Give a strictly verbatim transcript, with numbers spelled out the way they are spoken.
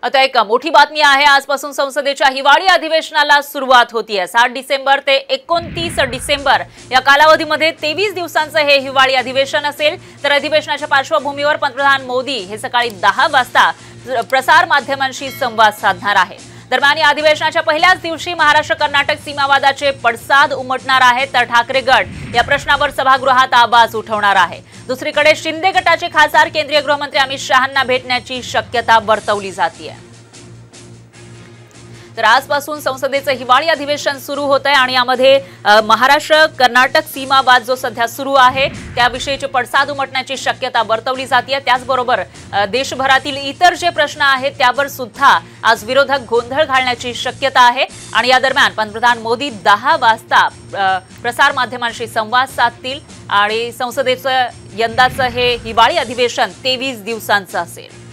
आता एक मोठी बातमी आहे। आजपासून संसदेच्या हिवाळी अधिवेशनाला सुरुवात होतीये। सात डिसेंबर ते एकोणतीस डिसेंबर या कालावधीमध्ये तेवीस दिवसांचं हे हिवाळी अधिवेशन असेल। तर अधिवेशनाच्या पार्श्वभूमीवर पंतप्रधान मोदी हे सकाळी दहा वाजता प्रसार माध्यमांशी संवाद साधणार आहे। दरम्यान या अधिवेशनाच्या पहिल्याच दिवशी महाराष्ट्र कर्नाटक सीमावादाचे पडसाद उमटणार आहेत, तर ठाकरे गट या प्रश्नावर सभागृहात आवाज उठवणार आहे। दुसरीकडे शिंदे गटाचे खासदार केंद्रीय गृहमंत्री अमित शहांना भेटण्याची शक्यता वर्तवली जाते। तर आजपासून संसदेचं हिवाळी अधिवेशन सुरू होत आहे आणि यामध्ये महाराष्ट्र कर्नाटक सीमावाद जो सध्या सुरू आहे त्याविषयीचे पडसाद उमटण्याची शक्यता वर्तवली जाते। त्याचबरोबर देशभरातील इतर जे प्रश्न आहेत त्यावर सुद्धा आज विरोधक गोंधळ घालण्याची शक्यता आहे आणि या दरम्यान पंतप्रधान मोदी दहा वाजता प्रसार माध्यमांशी संवाद साधतील आणि संसदेचं यंदाचं हे हिवाळी अधिवेशन तेवीस दिवसांचं असेल।